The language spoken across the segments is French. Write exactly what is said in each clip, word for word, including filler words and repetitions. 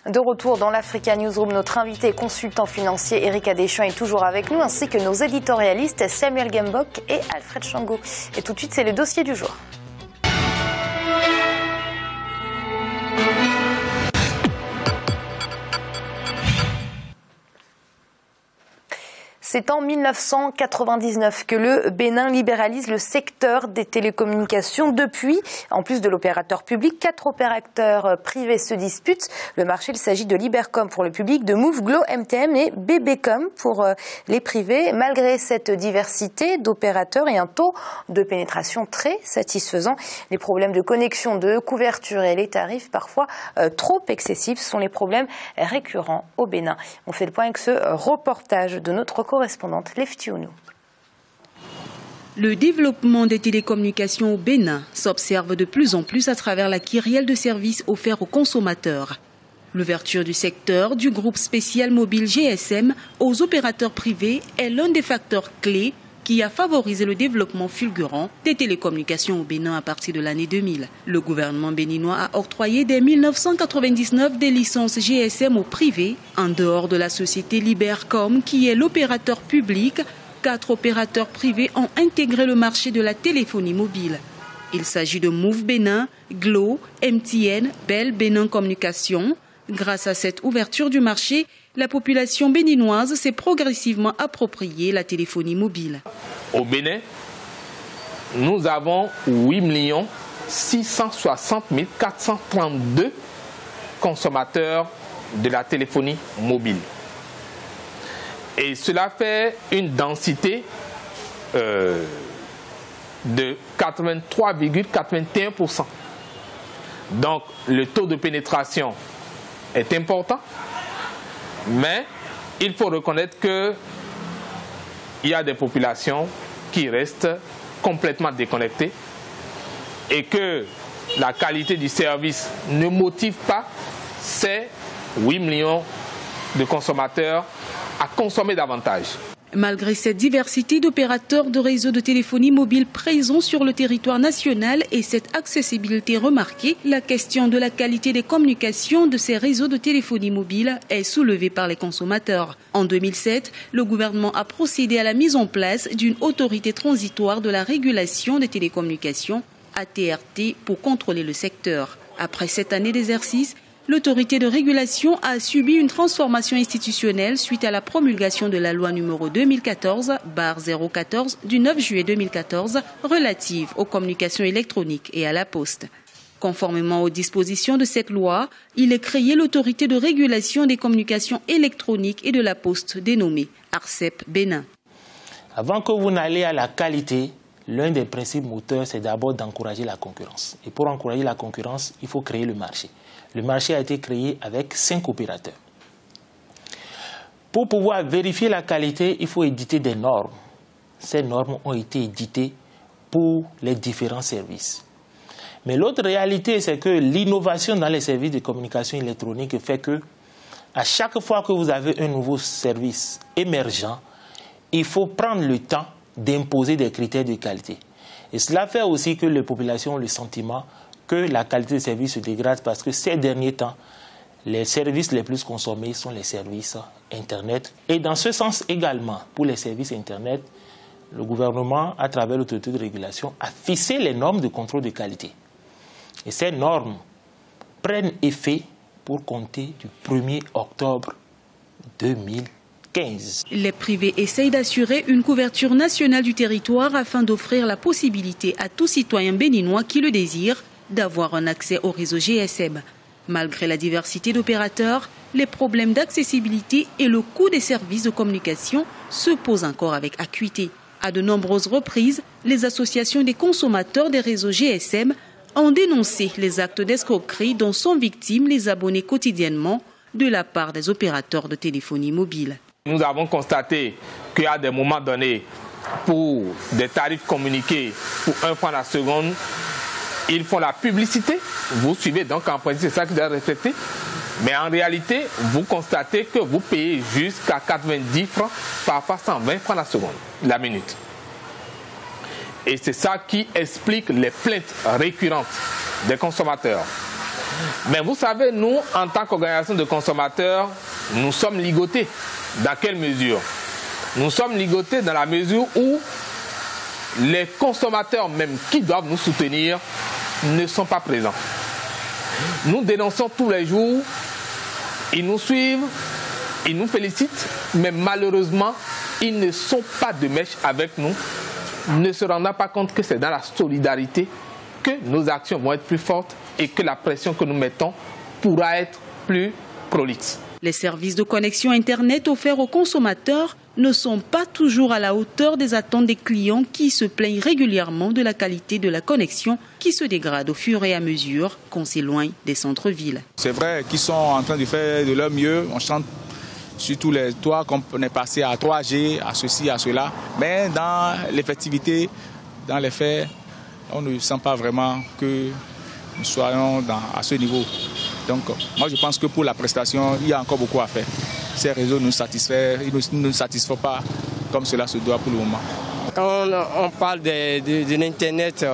De retour dans l'Africa Newsroom, notre invité consultant financier Erika Deschamps est toujours avec nous, ainsi que nos éditorialistes Samuel Gembok et Alfred Chango. Et tout de suite, c'est le dossier du jour. C'est en mille neuf cent quatre-vingt-dix-neuf que le Bénin libéralise le secteur des télécommunications. Depuis, en plus de l'opérateur public, quatre opérateurs privés se disputent le marché. Il s'agit de Libercom pour le public, de Move, Glo, M T M et Bbcom pour les privés. Malgré cette diversité d'opérateurs et un taux de pénétration très satisfaisant, les problèmes de connexion, de couverture et les tarifs parfois trop excessifs sont les problèmes récurrents au Bénin. On fait le point avec ce reportage de notre correspondante Lefty Ounou. Le développement des télécommunications au Bénin s'observe de plus en plus à travers la kyrielle de services offerts aux consommateurs. L'ouverture du secteur du groupe spécial mobile G S M aux opérateurs privés est l'un des facteurs clés qui a favorisé le développement fulgurant des télécommunications au Bénin à partir de l'année deux mille. Le gouvernement béninois a octroyé dès mille neuf cent quatre-vingt-dix-neuf des licences G S M au privé. En dehors de la société Libercom, qui est l'opérateur public, quatre opérateurs privés ont intégré le marché de la téléphonie mobile. Il s'agit de Move Bénin, Glo, M T N, Bell Bénin Communication. Grâce à cette ouverture du marché, la population béninoise s'est progressivement appropriée la téléphonie mobile. Au Bénin, nous avons huit millions six cent soixante mille quatre cent trente-deux consommateurs de la téléphonie mobile. Et cela fait une densité euh, de quatre-vingt-trois virgule quatre-vingt-et un pour cent. Donc le taux de pénétration est important, mais il faut reconnaître qu'il y a des populations qui restent complètement déconnectées et que la qualité du service ne motive pas ces huit millions de consommateurs à consommer davantage. Malgré cette diversité d'opérateurs de réseaux de téléphonie mobile présents sur le territoire national et cette accessibilité remarquée, la question de la qualité des communications de ces réseaux de téléphonie mobile est soulevée par les consommateurs. En deux mille sept, le gouvernement a procédé à la mise en place d'une autorité transitoire de la régulation des télécommunications, A T R T, pour contrôler le secteur. Après cette année d'exercice, l'autorité de régulation a subi une transformation institutionnelle suite à la promulgation de la loi numéro deux mille quatorze barre zéro quatorze du neuf juillet deux mille quatorze relative aux communications électroniques et à la poste. Conformément aux dispositions de cette loi, il est créé l'autorité de régulation des communications électroniques et de la poste dénommée ARCEP Bénin. Avant que vous n'alliez à la qualité, l'un des principes moteurs, c'est d'abord d'encourager la concurrence. Et pour encourager la concurrence, il faut créer le marché. Le marché a été créé avec cinq opérateurs. Pour pouvoir vérifier la qualité, il faut éditer des normes. Ces normes ont été éditées pour les différents services. Mais l'autre réalité, c'est que l'innovation dans les services de communication électronique fait que, à chaque fois que vous avez un nouveau service émergent, il faut prendre le temps d'imposer des critères de qualité. Et cela fait aussi que les populations ont le sentiment que la qualité de service se dégrade parce que ces derniers temps, les services les plus consommés sont les services Internet. Et dans ce sens également, pour les services Internet, le gouvernement, à travers l'autorité de régulation, a fixé les normes de contrôle de qualité. Et ces normes prennent effet pour compter du premier octobre deux mille quinze. Les privés essayent d'assurer une couverture nationale du territoire afin d'offrir la possibilité à tout citoyen béninois qui le désire d'avoir un accès au réseau G S M. Malgré la diversité d'opérateurs, les problèmes d'accessibilité et le coût des services de communication se posent encore avec acuité. À de nombreuses reprises, les associations des consommateurs des réseaux G S M ont dénoncé les actes d'escroquerie dont sont victimes les abonnés quotidiennement de la part des opérateurs de téléphonie mobile. Nous avons constaté qu'à des moments donnés, pour des tarifs communiqués pour un franc la seconde, ils font la publicité. Vous suivez donc en principe, c'est ça qui doit être respecté. Mais en réalité, vous constatez que vous payez jusqu'à quatre-vingt-dix francs, parfois cent vingt francs la seconde, la minute. Et c'est ça qui explique les plaintes récurrentes des consommateurs. Mais vous savez, nous, en tant qu'organisation de consommateurs, nous sommes ligotés. Dans quelle mesure? Nous sommes ligotés dans la mesure où les consommateurs même qui doivent nous soutenir ne sont pas présents. Nous dénonçons tous les jours, ils nous suivent, ils nous félicitent, mais malheureusement, ils ne sont pas de mèche avec nous, ne se rendant pas compte que c'est dans la solidarité que nos actions vont être plus fortes et que la pression que nous mettons pourra être plus prolixe. Les services de connexion Internet offerts aux consommateurs ne sont pas toujours à la hauteur des attentes des clients qui se plaignent régulièrement de la qualité de la connexion qui se dégrade au fur et à mesure qu'on s'éloigne des centres-villes. C'est vrai qu'ils sont en train de faire de leur mieux. On chante sur tous les toits qu'on est passé à trois G, à ceci, à cela. Mais dans l'effectivité, dans les faits, on ne sent pas vraiment que nous soyons dans, à ce niveau. Donc, moi, je pense que pour la prestation, il y a encore beaucoup à faire. Ces réseaux nous satisfont, ils ne nous satisfont pas comme cela se doit pour le moment. Quand on, on parle de, de, de l'Internet,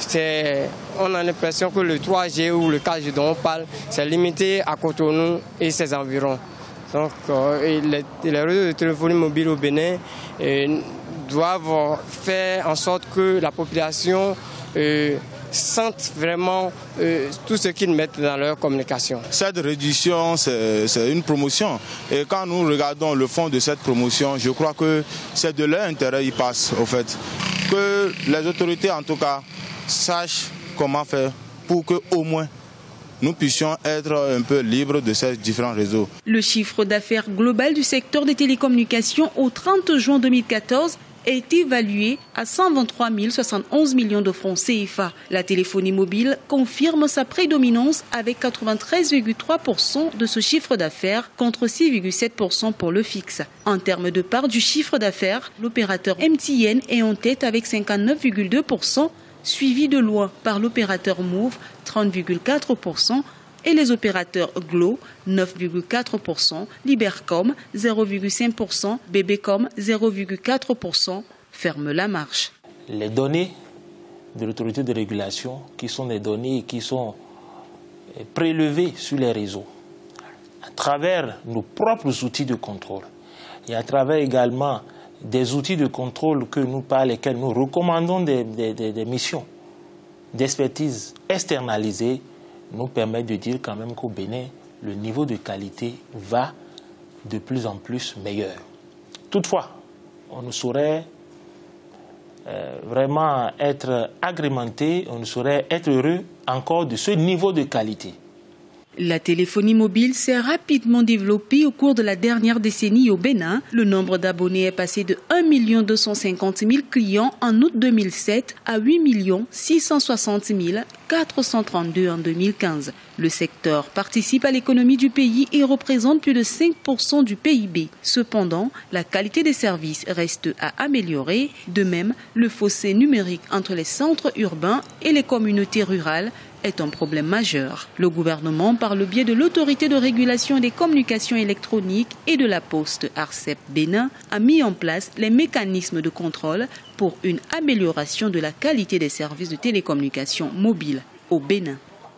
on a l'impression que le trois G ou le quatre G dont on parle, c'est limité à Cotonou et ses environs. Donc, euh, et les, les réseaux de téléphonie mobile au Bénin euh, doivent faire en sorte que la population euh, sentent vraiment euh, tout ce qu'ils mettent dans leur communication. Cette réduction, c'est une promotion. Et quand nous regardons le fond de cette promotion, je crois que c'est de leur intérêt, ils passent, au fait. Que les autorités, en tout cas, sachent comment faire pour qu'au moins nous puissions être un peu libres de ces différents réseaux. Le chiffre d'affaires global du secteur des télécommunications au trente juin deux mille quatorze est évalué à cent vingt-trois mille soixante et onze millions de francs C F A. La téléphonie mobile confirme sa prédominance avec quatre-vingt-treize virgule trois pour cent de ce chiffre d'affaires contre six virgule sept pour cent pour le fixe. En termes de part du chiffre d'affaires, l'opérateur M T N est en tête avec cinquante-neuf virgule deux pour cent, suivi de loin par l'opérateur Move, trente virgule quatre pour cent, et les opérateurs Glo, neuf virgule quatre pour cent, Libercom, zéro virgule cinq pour cent, Bébécom, zéro virgule quatre pour cent, ferment la marche. Les données de l'autorité de régulation, qui sont des données qui sont prélevées sur les réseaux, à travers nos propres outils de contrôle, et à travers également des outils de contrôle que nous, par lesquels nous recommandons des, des, des, des missions d'expertise externalisées, nous permettent de dire quand même qu'au Bénin, le niveau de qualité va de plus en plus meilleur. Toutefois, on ne saurait euh, vraiment être agrémenté, on ne saurait être heureux encore de ce niveau de qualité. La téléphonie mobile s'est rapidement développée au cours de la dernière décennie au Bénin. Le nombre d'abonnés est passé de un million deux cent cinquante mille clients en août deux mille sept à huit millions six cent soixante mille quatre cent trente-deux en deux mille quinze. Le secteur participe à l'économie du pays et représente plus de cinq pour cent du P I B. Cependant, la qualité des services reste à améliorer. De même, le fossé numérique entre les centres urbains et les communautés rurales est un problème majeur. Le gouvernement, par le biais de l'autorité de régulation des communications électroniques et de la poste ARCEP Bénin, a mis en place les mécanismes de contrôle pour une amélioration de la qualité des services de télécommunications mobiles au Bénin.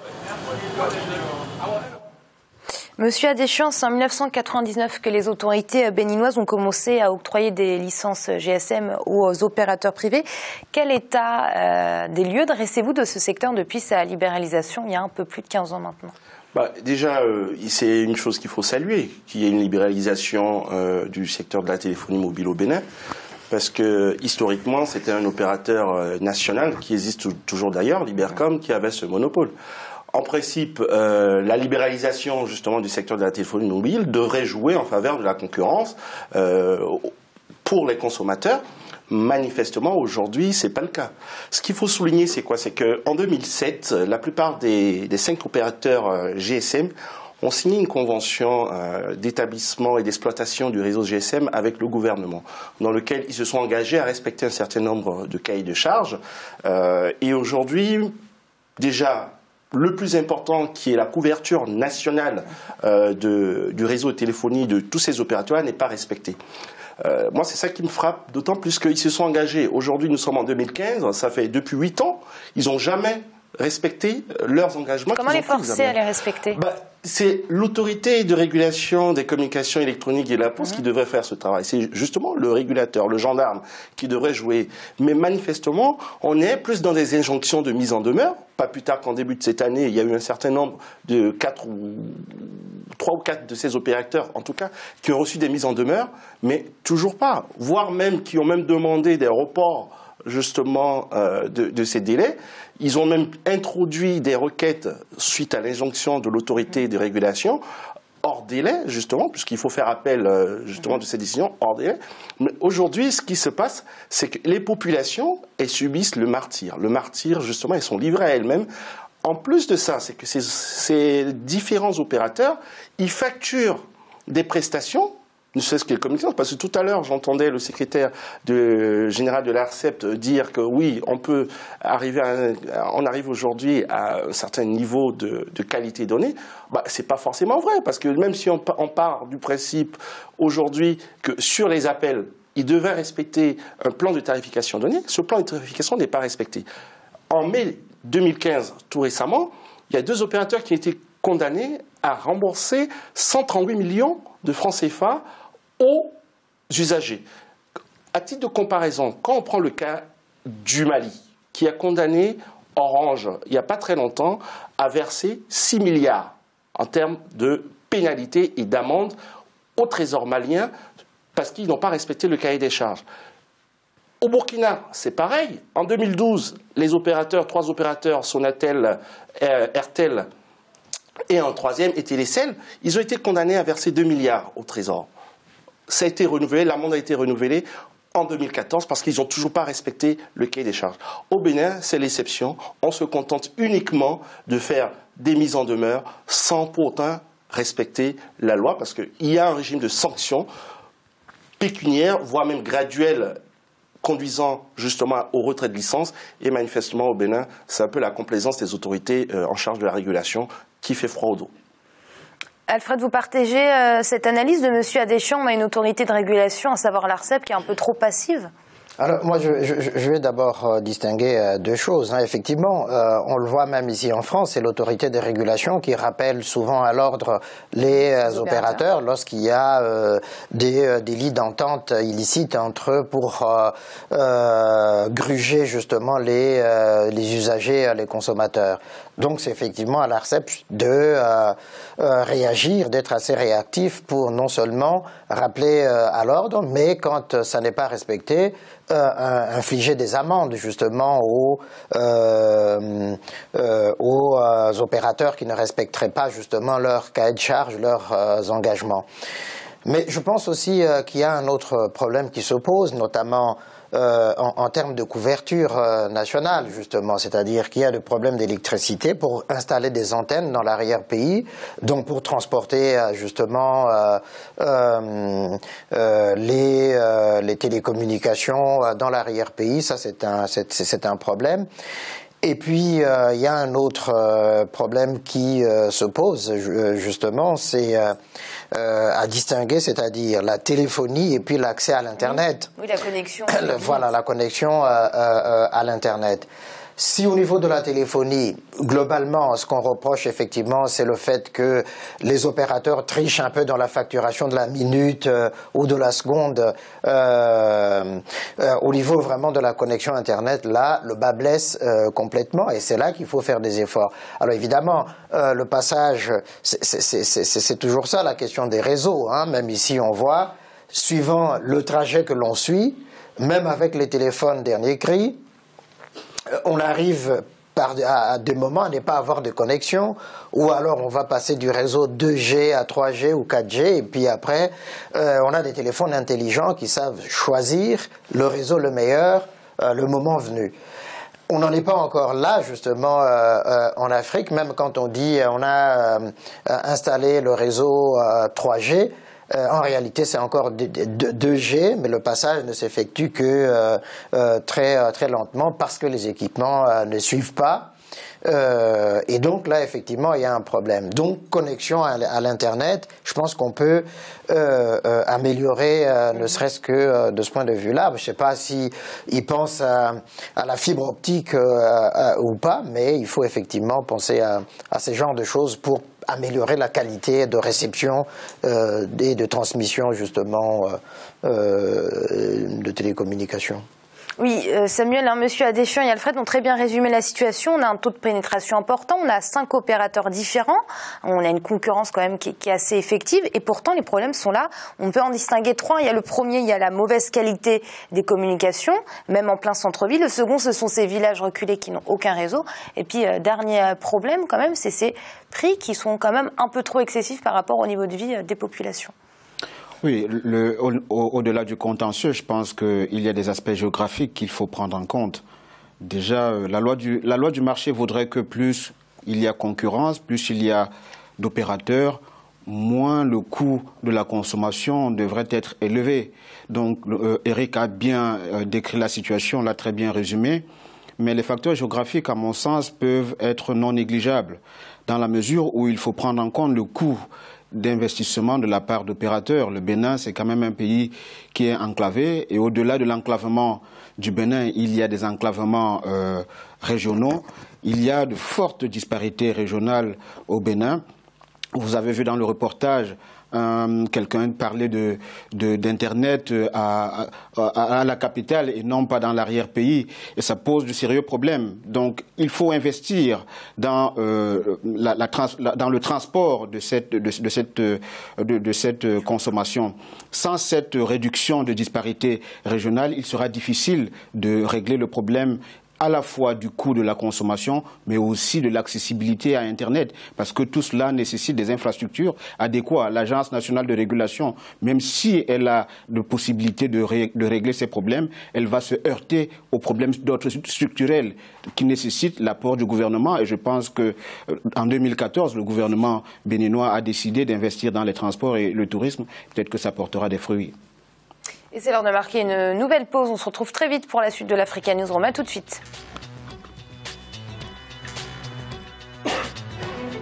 Monsieur Adéchian, c'est en mille neuf cent quatre-vingt-dix-neuf que les autorités béninoises ont commencé à octroyer des licences G S M aux opérateurs privés. Quel état euh, des lieux dressez-vous de ce secteur depuis sa libéralisation il y a un peu plus de quinze ans maintenant? Bah, déjà, euh, c'est une chose qu'il faut saluer, qu'il y ait une libéralisation euh, du secteur de la téléphonie mobile au Bénin. Parce que historiquement, c'était un opérateur euh, national qui existe toujours d'ailleurs, Libercom, qui avait ce monopole. En principe, euh, la libéralisation justement du secteur de la téléphonie mobile devrait jouer en faveur de la concurrence euh, pour les consommateurs. Manifestement, aujourd'hui, c'est pas le cas. Ce qu'il faut souligner, c'est quoi? C'est qu'en deux mille sept, la plupart des, des cinq opérateurs euh, G S M ont signé une convention euh, d'établissement et d'exploitation du réseau G S M avec le gouvernement, dans lequel ils se sont engagés à respecter un certain nombre de cahiers de charges. Euh, et aujourd'hui, déjà, le plus important, qui est la couverture nationale euh, de, du réseau de téléphonie de tous ces opérateurs, n'est pas respecté. Euh, moi, c'est ça qui me frappe, d'autant plus qu'ils se sont engagés. Aujourd'hui, nous sommes en deux mille quinze, ça fait depuis huit ans, ils n'ont jamais respecter leurs engagements. Comment les forcer à les respecter? bah, C'est l'autorité de régulation des communications électroniques et la Poste mmh. qui devrait faire ce travail. C'est justement le régulateur, le gendarme qui devrait jouer. Mais manifestement, on est plus dans des injonctions de mise en demeure. Pas plus tard qu'en début de cette année, il y a eu un certain nombre de quatre ou trois ou quatre de ces opérateurs, en tout cas, qui ont reçu des mises en demeure, mais toujours pas. Voire même qui ont même demandé des reports justement euh, de, de ces délais. Ils ont même introduit des requêtes suite à l'injonction de l'autorité de régulation hors délai, justement, puisqu'il faut faire appel euh, justement de ces décisions hors délai. Mais aujourd'hui, ce qui se passe, c'est que les populations, elles subissent le martyre. Le martyre, justement, elles sont livrées à elles-mêmes. En plus de ça, c'est que ces, ces différents opérateurs, ils facturent des prestations, ne serait-ce que les communications, parce que tout à l'heure, j'entendais le secrétaire de, général de l'ARCEP dire que oui, on peut arriver à, on arrive aujourd'hui à un certain niveau de, de qualité donnée. Bah, c'est pas forcément vrai, parce que même si on, on part du principe aujourd'hui que sur les appels, ils devaient respecter un plan de tarification donné, ce plan de tarification n'est pas respecté. En mai deux mille quinze, tout récemment, il y a deux opérateurs qui ont été condamnés à rembourser cent trente-huit millions de francs C F A aux usagers. À titre de comparaison, quand on prend le cas du Mali, qui a condamné Orange, il n'y a pas très longtemps, à verser six milliards en termes de pénalités et d'amendes au Trésor malien parce qu'ils n'ont pas respecté le cahier des charges. Au Burkina, c'est pareil. En deux mille douze, les opérateurs, trois opérateurs, Sonatel, euh, Airtel et un troisième, Télécel, ils ont été condamnés à verser deux milliards au Trésor. Ça a été renouvelé, l'amende a été renouvelée en deux mille quatorze parce qu'ils n'ont toujours pas respecté le cahier des charges. Au Bénin, c'est l'exception. On se contente uniquement de faire des mises en demeure sans pour autant respecter la loi parce qu'il y a un régime de sanctions pécuniaires, voire même graduelles, conduisant justement au retrait de licence. Et manifestement, au Bénin, c'est un peu la complaisance des autorités euh, en charge de la régulation qui fait froid au dos. Alfred, vous partagez euh, cette analyse de M. Adéchian? On a une autorité de régulation, à savoir l'ARCEP, qui est un peu trop passive. Alors moi je, je, je vais d'abord euh, distinguer euh, deux choses. Hein. Effectivement, euh, on le voit même ici en France, c'est l'autorité de régulation qui rappelle souvent à l'ordre les, euh, les opérateurs lorsqu'il y a euh, des euh, délits d'entente illicites entre eux pour euh, euh, gruger justement les, euh, les usagers, les consommateurs. Donc c'est effectivement à l'ARCEP de euh, euh, réagir, d'être assez réactif pour non seulement rappeler euh, à l'ordre, mais quand euh, ça n'est pas respecté, euh, infliger des amendes justement aux, euh, euh, aux euh, opérateurs qui ne respecteraient pas justement leur cahier de charge, leurs euh, engagements. Mais je pense aussi euh, qu'il y a un autre problème qui se pose, notamment Euh, en, en termes de couverture euh, nationale, justement, c'est-à-dire qu'il y a le problème d'électricité pour installer des antennes dans l'arrière-pays, donc pour transporter euh, justement euh, euh, euh, les, euh, les télécommunications euh, dans l'arrière-pays. Ça, c'est un, c'est, c'est un problème. Et puis, euh, il y a un autre euh, problème qui euh, se pose, justement, c'est euh, euh, à distinguer, c'est-à-dire la téléphonie et puis l'accès à l'Internet. Oui, oui, la connexion. Voilà, la connexion euh, euh, à l'Internet. Si au niveau de la téléphonie, globalement, ce qu'on reproche effectivement, c'est le fait que les opérateurs trichent un peu dans la facturation de la minute euh, ou de la seconde. Euh, euh, au niveau vraiment de la connexion Internet, là, le bas blesse euh, complètement et c'est là qu'il faut faire des efforts. Alors évidemment, euh, le passage, c'est toujours ça la question des réseaux. Hein. Même ici, on voit, suivant le trajet que l'on suit, même avec les téléphones dernier cri, on arrive par, à, à des moments à ne pas avoir de connexion, ou alors on va passer du réseau deux G à trois G ou quatre G, et puis après, euh, on a des téléphones intelligents qui savent choisir le réseau le meilleur, euh, le moment venu. On n'en est pas encore là, justement, euh, euh, en Afrique, même quand on dit on a euh, installé le réseau euh, trois G, Euh, en réalité, c'est encore deux G, mais le passage ne s'effectue que euh, euh, très, très lentement parce que les équipements euh, ne suivent pas. Euh, et donc là, effectivement, il y a un problème. Donc, connexion à, à l'Internet, je pense qu'on peut euh, euh, améliorer, euh, ne serait-ce que euh, de ce point de vue-là. Je ne sais pas si ils pensent à, à la fibre optique euh, à, ou pas, mais il faut effectivement penser à, à ces genres de choses pour améliorer la qualité de réception euh, et de transmission, justement, euh, euh, de télécommunications. Oui, euh, Samuel, hein, Monsieur Adéfiant et Alfred ont très bien résumé la situation. On a un taux de pénétration important, on a cinq opérateurs différents, on a une concurrence quand même qui, qui est assez effective, et pourtant les problèmes sont là. On peut en distinguer trois. Il y a le premier, il y a la mauvaise qualité des communications, même en plein centre-ville. Le second, ce sont ces villages reculés qui n'ont aucun réseau. Et puis, euh, dernier problème quand même, c'est ces prix qui sont quand même un peu trop excessifs par rapport au niveau de vie euh, des populations. Oui, le, au, au-delà du contentieux, je pense qu'il y a des aspects géographiques qu'il faut prendre en compte. Déjà, la loi du, la loi du marché voudrait que plus il y a concurrence, plus il y a d'opérateurs, moins le coût de la consommation devrait être élevé. Donc, euh, Eric a bien euh, décrit la situation, l'a très bien résumé. Mais les facteurs géographiques, à mon sens, peuvent être non négligeables, dans la mesure où il faut prendre en compte le coût d'investissement de la part d'opérateurs. Le Bénin, c'est quand même un pays qui est enclavé, et au-delà de l'enclavement du Bénin, il y a des enclavements euh, régionaux. Il y a de fortes disparités régionales au Bénin. Vous avez vu dans le reportage Euh, quelqu'un parlait de, de, d'Internet à, à, à la capitale et non pas dans l'arrière-pays, et ça pose de sérieux problèmes. Donc il faut investir dans, euh, la, la trans, la, dans le transport de cette, de, de, cette, de, de cette consommation. Sans cette réduction de disparité régionale, il sera difficile de régler le problème à la fois du coût de la consommation, mais aussi de l'accessibilité à Internet, parce que tout cela nécessite des infrastructures adéquates. L'Agence nationale de régulation, même si elle a de possibilités de, ré de régler ces problèmes, elle va se heurter aux problèmes d'ordre structurel qui nécessitent l'apport du gouvernement. Et je pense que euh, en deux mille quatorze, le gouvernement béninois a décidé d'investir dans les transports et le tourisme. Peut-être que ça portera des fruits. Et c'est l'heure de marquer une nouvelle pause. On se retrouve très vite pour la suite de l'Africa News Room. À tout de suite.